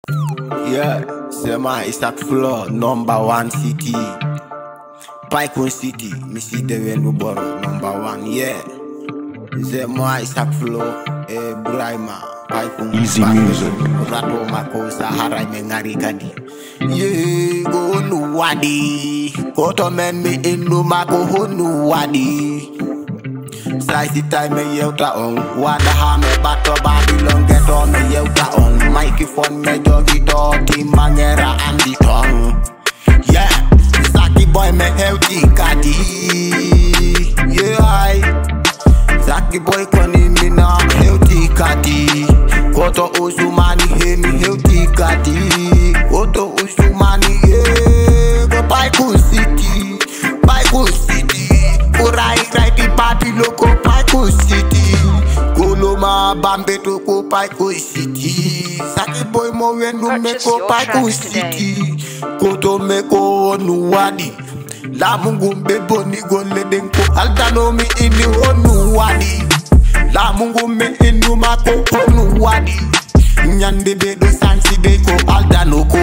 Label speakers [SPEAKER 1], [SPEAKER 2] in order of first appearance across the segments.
[SPEAKER 1] Yeah, Sema Isaac Floor, #1 city. Ratoma City, Missy the Wenuboro, #1, yeah. Sema Isaac Floor, Brahma,
[SPEAKER 2] Easy music.
[SPEAKER 1] Ratoma Sahara Mengarikadi. Yeah, go no wadi. Koto men me inu mako honu wadi. Slice time me yeuta on. Wada ha me bato Babylon get on me yeuta on. Microphone me jogi doti mangera and the tongue. Yeah, Saki boy me healthy kadi. Yeah, Saki boy koni me na healthy kadi. Koto usumani he me healthy kadi. Koto usumani he go Ratoma City, Ratoma City. Right the party loco Ratoma City. Goloma bambe to ko Ratoma City. Saki boy mo wenu me ko Ratoma City. Koto me ko onu wadi. La mungu bebo ni gole denko. Aldano mi ini onu wadi. La mungu me inu mako onu wadi. Nyande be do sansi be ko aldano ko.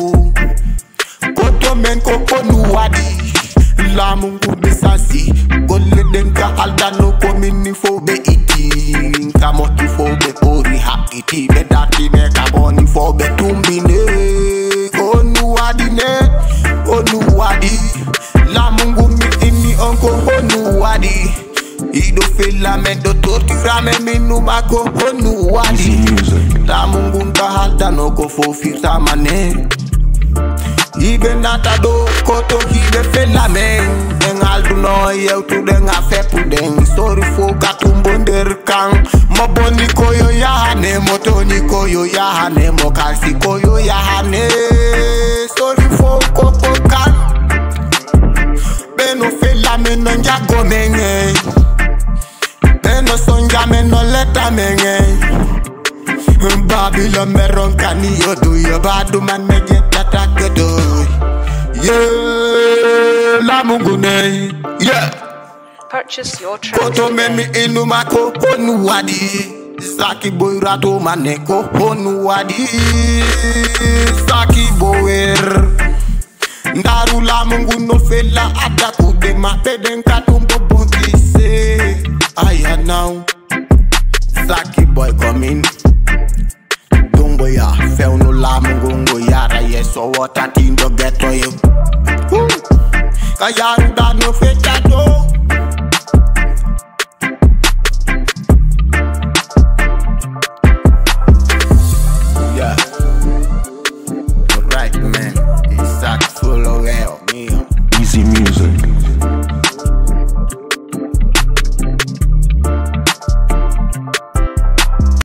[SPEAKER 1] Koto men ko onu wadi. La mungu be sansi. Gole denka aldano ko mini fo be iti. Kamoti fo be ori ha iti. Be dati me kaboni fo be tumbine. Onu wadi ne. Onu wadi. La mungu mi ini onko onu wadi. Ido fela me do tortura me minu mako onu wadi. La mungu nka halta no ko fo firta mane. Ibe nata do koto hibe fela men. Engal du no yew tu den a fepu den. Sorry fo katumbo nder kang. Moboni koyo yahane. Motoni koyo yahane. Mokalsi koyo yahane. Sorry fo koko kan. Beno fela men no njago menge. Beno sonja men no leta menge. Babylon me ronkani yodo. Yo badu man me get attack do. Yeah, la mungu ne. Yeah.
[SPEAKER 3] Purchase your track
[SPEAKER 1] Koto
[SPEAKER 3] today.
[SPEAKER 1] men mi inu mako honu wadi. Saki boy Ratoma neko honu wadi. Saki boyer. Ndaru la mungu no fela adaku de ma peden katumbo bonti se. Aya now. Saki boy coming. Dongo ya feo no la mungu ngo yara yeso wata tindo geto you. Kayaru da no feta